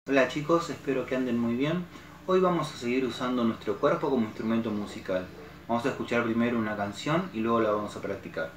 Hola chicos, espero que anden muy bien. Hoy vamos a seguir usando nuestro cuerpo como instrumento musical. Vamos a escuchar primero una canción y luego la vamos a practicar.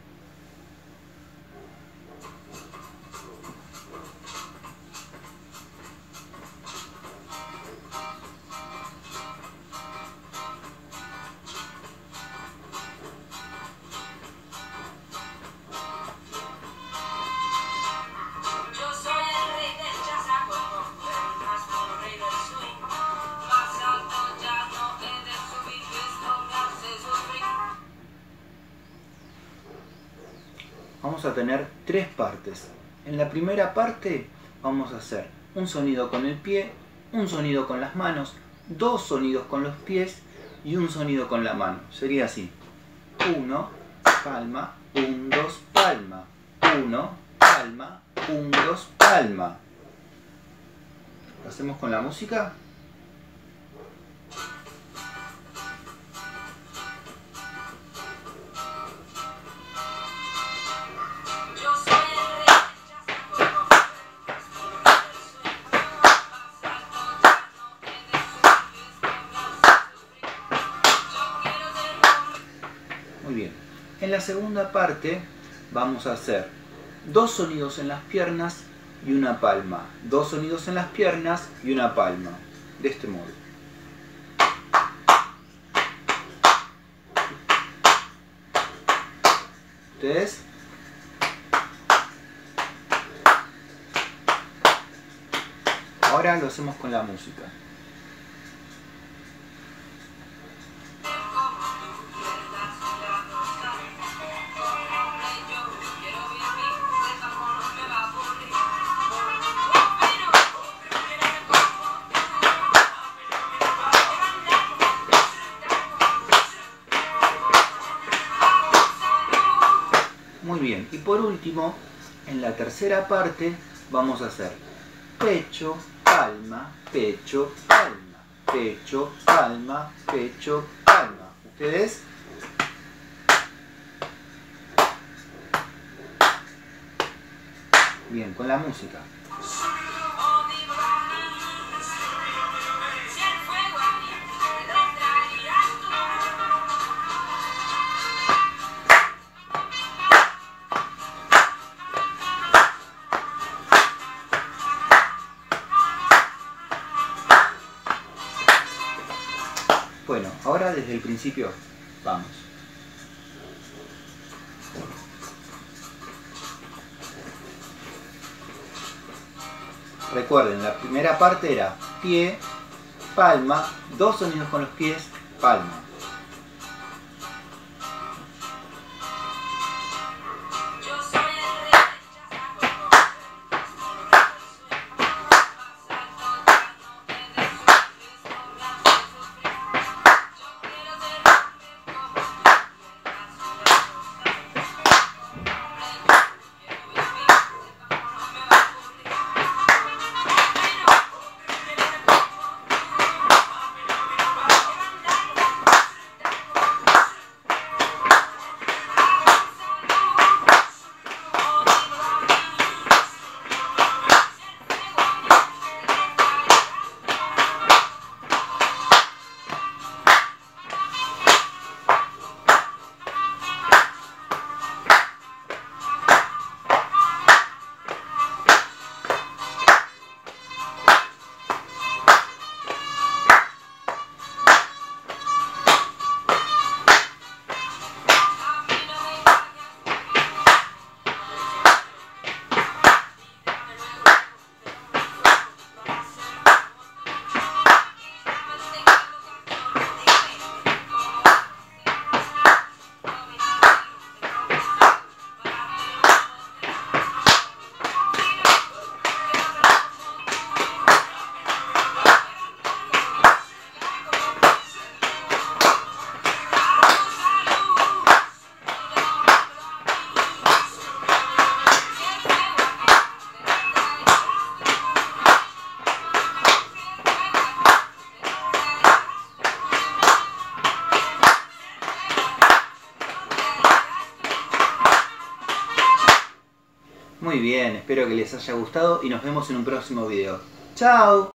Vamos a tener tres partes. En la primera parte vamos a hacer un sonido con el pie, un sonido con las manos, dos sonidos con los pies y un sonido con la mano. Sería así: 1, palma, 1, 2, palma, 1, palma, 1, 2, palma. ¿Lo hacemos con la música? Muy bien. En la segunda parte vamos a hacer dos sonidos en las piernas y una palma. Dos sonidos en las piernas y una palma. De este modo. ¿Ustedes? Ahora lo hacemos con la música. Muy bien, y por último, en la tercera parte vamos a hacer pecho, palma, pecho, palma, pecho, palma, pecho, palma. ¿Ustedes? Bien, con la música. Bueno, ahora desde el principio, vamos. Recuerden, la primera parte era pie, palma, dos sonidos con los pies, palma. Muy bien, espero que les haya gustado y nos vemos en un próximo video. Chao.